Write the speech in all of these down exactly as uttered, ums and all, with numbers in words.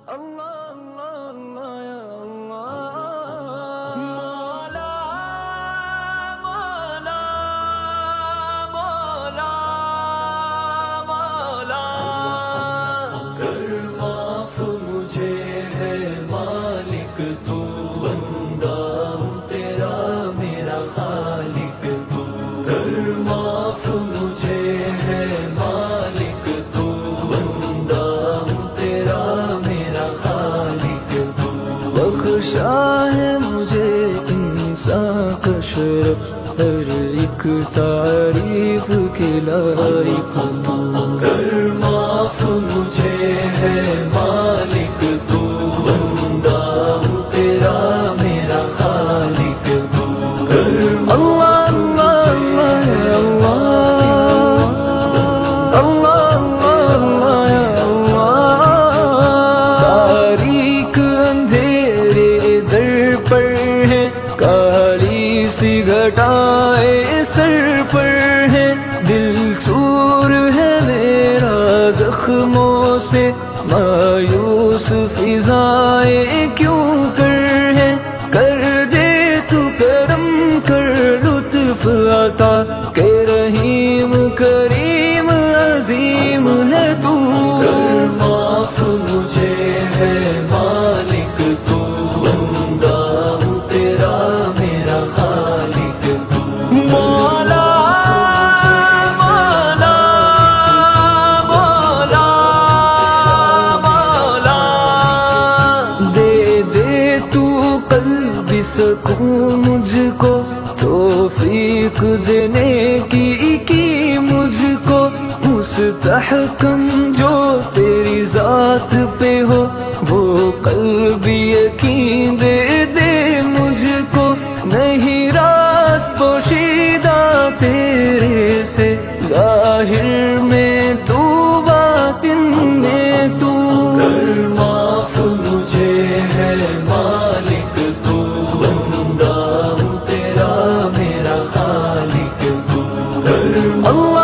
بخشا ہے مجھے انسان کا شرف، ہر ایک تعریف کے لائق تو کر معاف مجھے ہے مالک تو، بندہ ہوں تیرا میرا خالق تو کر اللہ گھٹائے سر پر ہے، دل چور ہے میرا زخموں سے، مایوس فضائیں کیوں کر ہے، کر دے تو کرم کر لطف عطا، کہ رحیم کریم عظیم ہے تو، کر معاف مجھے ہے مالک تو، بندہ ہوں تیرا میرا خالق سکون مجھ کو، توفیق دینے کی کی مجھ کو، مستحکم جو تیری ذات پہ ہو، وہ قلب یقین دے دے مجھ کو، نہیں راز پوشیدہ تیرے سے، ظاہر میں تو باطن میں تو، کر معاف مجھے ہے مالک تو، بندہ ہوں تیرا میرا خالق تو، کر اللہ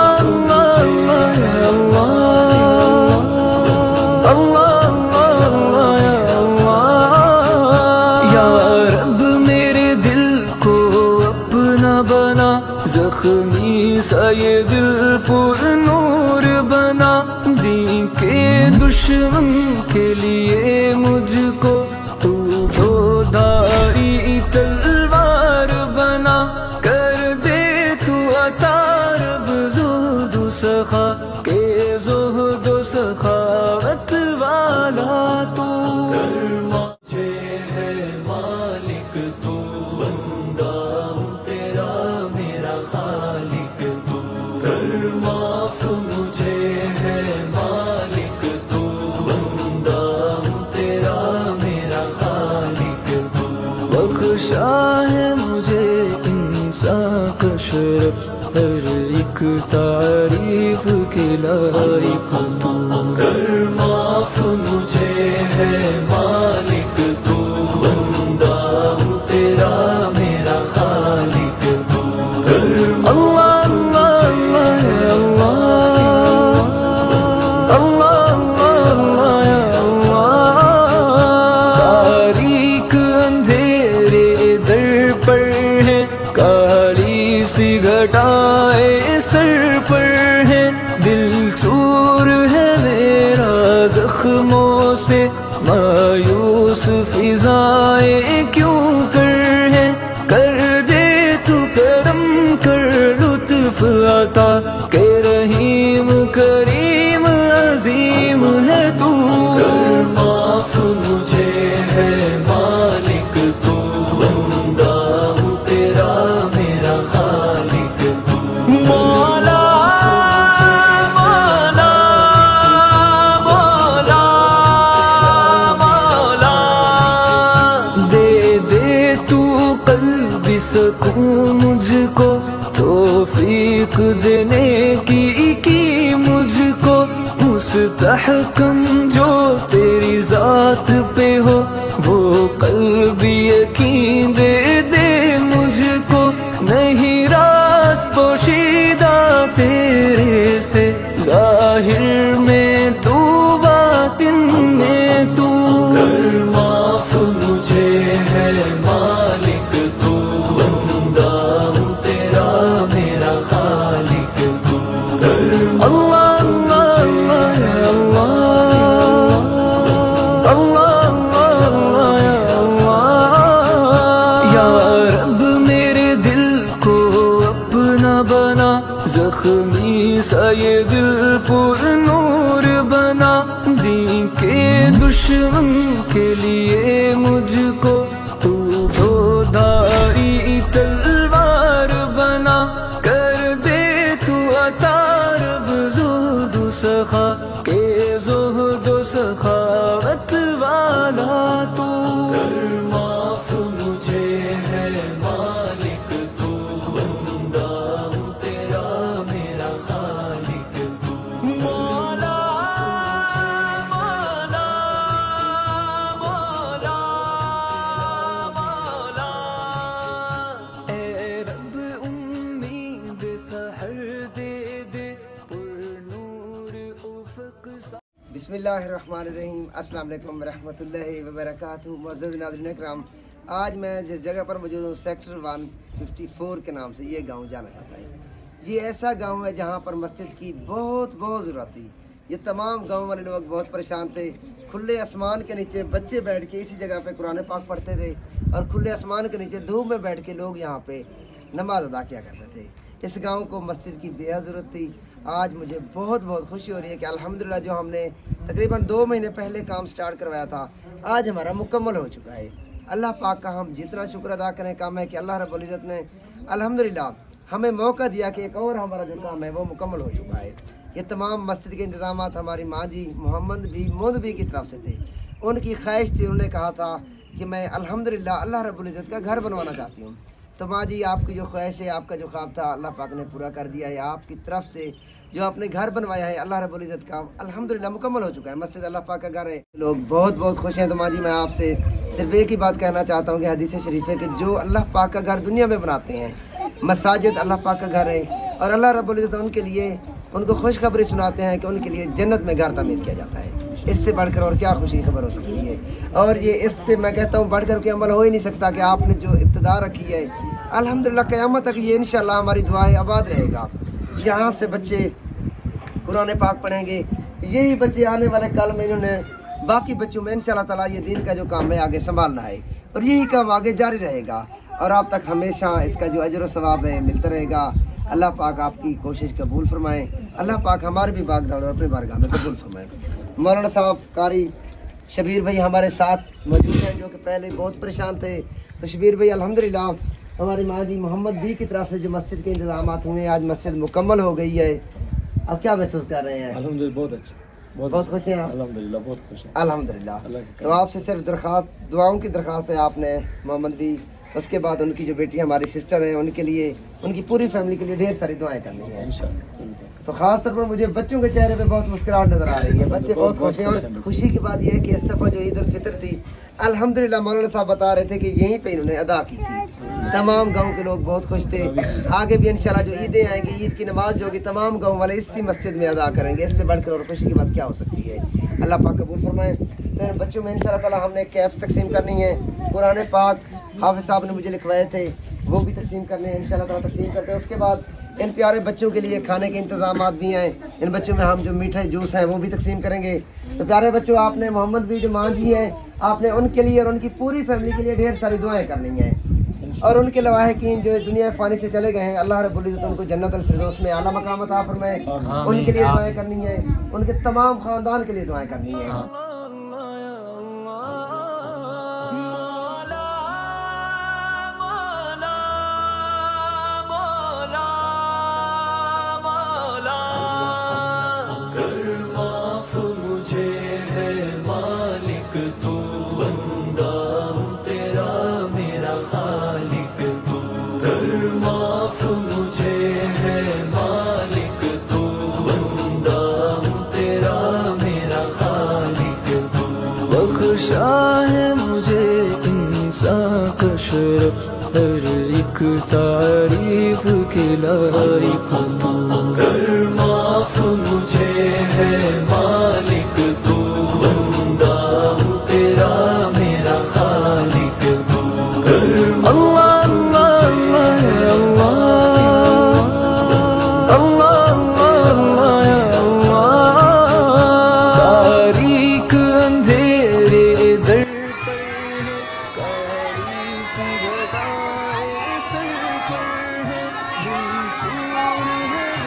زخمی سا یہ دل پر نور بنا، دین کے دشمن کے لیے مجھ کو تو دو دھاری تلوار بنا، کر دے تو عطا رب زہد و سخا، کہ زہد و سخاوت والا تو، کر مجھے ہے مالک تو، بندہ ہوں تیرا میرا خالق تو، کر معاف مجھے ہے مالک تو، بندہ ہوں تیرا میرا خالق تو، بخشا ہے مجھے انسان کا شرف، ہر ایک تعریف کے لائق تو، کر معاف مجھے ہے مالک تو، بندہ ہوں تیرا میرا خالق تو، کر اللہ گھٹائے سر پر ہے، دل چور ہے میرا زخموں سے، مایوس فضائیں کیوں کر ہے، کر دے تو کرم کر لطف عطا، کہ رحیم کریم عظیم ہے تو، کر معاف مجھے ہے مالک تو، بندہ ہوں تیرا میرا خالق تو، مولا مولا مولا مولا، دے دے تو قلبی سکون مجھ کو، توفیق دینے کی کی مجھ کو، مستحکم جو تیری ذات پہ ہو، وہ قلب یقین دے دے مجھ کو، نہیں راز پوشیدہ تیرے سے، ظاہر میں تو باطن میں تو، دشمن کے لیے مجھ کو تو تو دھاری تلوار بنا کر دے تو عطا رب زہد و سخا کے زہد و سخاوت والا تو کر معاف مجھے ہے مالک تو بندہ ہوں تیرا میرا خالق تو مولا مولا مولا مولا اے رب امید سحر دے دے پر نور افق سا بسم اللہ الرحمن الرحیم۔ السلام علیکم ورحمۃ اللہ وبرکاتہ۔ معزز ناظرین اکرام، آج میں جس جگہ پر موجود ہوں سیکٹر ون ففٹی فور کے نام سے یہ گاؤں جانا جاتا ہے۔ یہ ایسا گاؤں ہے جہاں پر مسجد کی بہت بہت ضرورت تھی۔ یہ تمام گاؤں والے لوگ بہت پریشان تھے۔ کھلے آسمان کے نیچے بچے بیٹھ کے اسی جگہ پہ قرآن پاک پڑھتے تھے اور کھلے آسمان کے نیچے دھوپ میں بیٹھ کے لوگ یہاں پہ نماز ادا کیا کرتے تھے۔ اس گاؤں کو مسجد کی بے حد ضرورت تھی۔ آج مجھے بہت بہت خوشی ہو رہی ہے کہ الحمدللہ جو ہم نے تقریباً دو مہینے پہلے کام سٹارٹ کروایا تھا آج ہمارا مکمل ہو چکا ہے۔ اللہ پاک کا ہم جتنا شکر ادا کریں کام ہے کہ اللہ رب العزت نے الحمدللہ ہمیں موقع دیا کہ ایک اور ہمارا جو کام ہے وہ مکمل ہو چکا ہے۔ یہ تمام مسجد کے انتظامات ہماری ماں جی محمد بھی مود بھی کی طرف سے تھے۔ ان کی خواہش تھی، انہوں نے کہا تھا کہ میں الحمدللہ اللہ رب العزت کا گھر بنوانا چاہتی ہوں۔ تو ماں جی آپ کی جو خواہش ہے، آپ کا جو خواب تھا، اللہ پاک نے پورا کر دیا ہے۔ آپ کی طرف سے جو آپ نے گھر بنوایا ہے اللہ رب العزت کا الحمدللہ مکمل ہو چکا ہے۔ مسجد اللہ پاک کا گھر ہے، لوگ بہت بہت خوش ہیں۔ تو ماں جی میں آپ سے صرف ایک ہی بات کہنا چاہتا ہوں کہ حدیث شریف ہے کہ جو اللہ پاک کا گھر دنیا میں بناتے ہیں، مساجد اللہ پاک کا گھر ہے، اور اللہ رب العزت ان کے لیے ان کو خوشخبری سناتے ہیں کہ ان کے لیے جنت میں گھر تعمیر کیا جاتا ہے۔ اس سے بڑھ کر اور کیا خوشی خبر ہو سکتی ہے؟ اور یہ اس سے میں کہتا ہوں بڑھ کر کوئی عمل ہو ہی نہیں سکتا کہ آپ نے جو ابتدا رکھی ہے الحمدللہ قیامت تک یہ انشاءاللہ ہماری دعا ہے آباد رہے گا۔ یہاں سے بچے قرآن پاک پڑھیں گے، یہی بچے آنے والے کل میں انہوں نے باقی بچوں میں انشاءاللہ تعالیٰ یہ دین کا جو کام ہے آگے سنبھالنا ہے، اور یہی کام آگے جاری رہے گا اور آپ تک ہمیشہ اس کا جو اجر و ثواب ہے ملتا رہے گا۔ اللہ پاک آپ کی کوشش قبول فرمائیں، اللہ پاک ہمارے بھی باغ دھاڑ اور اپنے بارگاہ میں قبول فرمائیں۔ مولانا صاحب قاری شبیر بھائی ہمارے ساتھ موجود ہیں جو کہ پہلے بہت پریشان تھے۔ تو شبیر بھائی الحمدللہ ہماری ماں جی محمد بھی کی طرف سے جو مسجد کے انتظامات ہوئے، آج مسجد مکمل ہو گئی ہے۔ اب کیا محسوس کر رہے ہیں؟ الحمدللہ بہت اچھا، بہت بہت خوش ہیں آپ؟ الحمدللہ بہت خوش ہیں الحمدللہ۔ تو آپ سے صرف درخواست دعاؤں کی درخواست ہے آپ نے محمد بھی، اس کے بعد ان کی جو بیٹی ہماری سسٹر ہیں ان کے لیے، ان کی پوری فیملی کے لیے ڈھیر ساری دعائیں کرنی ہیں انشاءاللہ۔ تو خاص طور پر مجھے بچوں کے چہرے پہ بہت مسکراہٹ نظر آ رہی ہے، بچے بہت خوش ہیں۔ اور خوشی کی بات یہ ہے کہ اس دفعہ جو عید الفطر تھی الحمدللہ مولانا صاحب بتا رہے تھے کہ یہیں پہ انہوں نے ادا کی تھی۔ تمام گاؤں کے لوگ بہت خوش تھے۔ آگے بھی انشاءاللہ جو عیدیں آئیں گی، عید کی نماز جو ہوگی تمام گاؤں والے اسی مسجد میں ادا کریں گے۔ اس سے بڑھ کر اور خوشی کی بات کیا ہو سکتی ہے؟ اللہ پاک قبول فرمائے۔ تو ان بچوں میں انشاءاللہ تعالیٰ ہم نے کیپس تقسیم کرنی ہے، قرآن پاک حافظ صاحب نے مجھے لکھوائے تھے وہ بھی تقسیم کرنے ہیں انشاءاللہ تعالیٰ تقسیم کرتے ہیں۔ اس کے بعد ان پیارے بچوں کے لیے کھانے کے انتظامات بھی ہیں، ان بچوں میں ہم جو میٹھے جوس ہیں وہ بھی تقسیم کریں گے۔ تو پیارے بچوں آپ نے محمد بھی جو ماں جی ہیں آپ نے ان کے لیے اور ان کی پوری فیملی کے لیے ڈھیر ساری دعائیں کرنی ہیں، اور ان کے لواحقین جو دنیا فانی سے چلے گئے ہیں اللہ رب العزت ان کو جنت الفردوس میں اعلیٰ مقام عطا فرمائے، ان کے لیے دعائیں کرنی ہیں، ان کے تمام خاندان کے لیے دعائیں کرنی ہیں۔ بخشا ہے مجھے انصاف شرف ہر ایک تعریف کے لائق تو، کر معاف مجھے ہے مالک تو، بندہ ہوں تیرا میرا خالق تو، کر اللہ اللہ اللہ اللہ اللہ اللہ یا اللہ۔ تاریک اندھیرے در پر ہے، کالی سی گدائیں سر پر ہے، دل چور ہے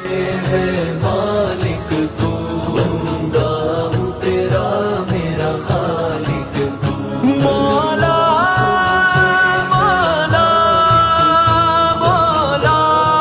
ہے مالک تو، بندہ ہوں تیرا میرا خالق تو، مولا مولا مولا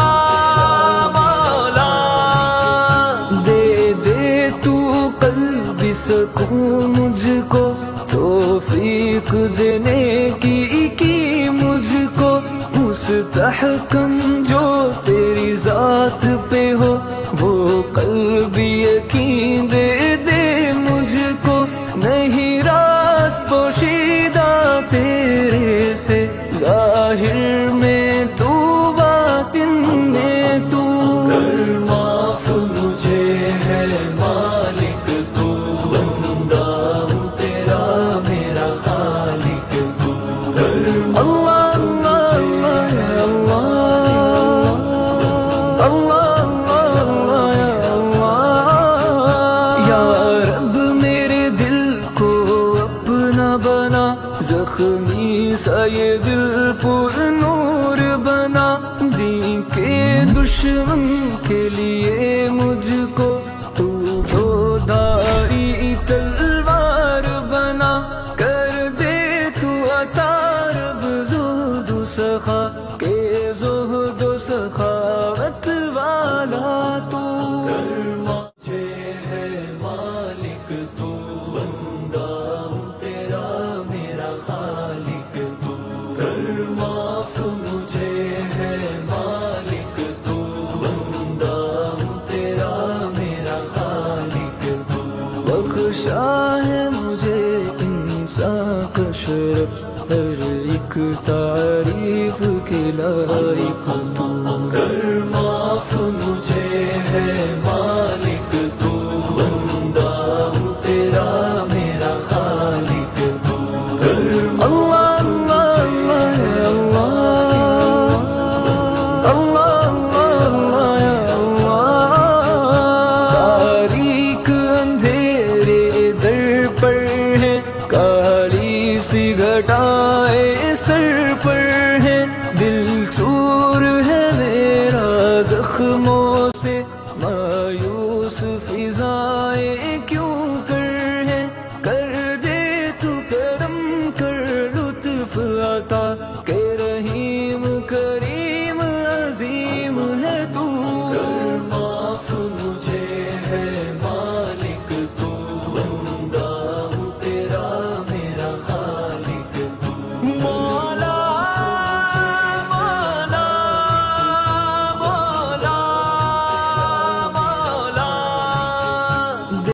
مولا، دے دے تو قلبی سکون مجھ کو، توفیق دینے کی کی مجھ کو، مستحکم جو تیری ذات پہ ہو، وہ قلبی یقین دے دے مجھ کو، نہیں راز پوشیدہ تیرے سے، ظاہر میں تو باطن میں تو، کر معاف مجھے ہے مالک تو، بندہ ہوں تیرا میرا خالق تو، کر اللہ زخمی سا یہ دل پر نور بنا، دین کے دشمن کے لیے مجھ کو تو دو دھاری تلوار بنا، کر دے تو عطا رب زہد و سخا کے، زہد و سخاوت والا تو، مجھے ہے مالک تو، بندہ ہوں تیرا میرا خالق تو، کر معاف مجھے ہے مالک تو، بندہ ہوں تیرا میرا خالق تو، بخشا ہے مجھے انسان کا شرف، ہر ایک تعریف کے لائق تو، کر معاف مجھے ہے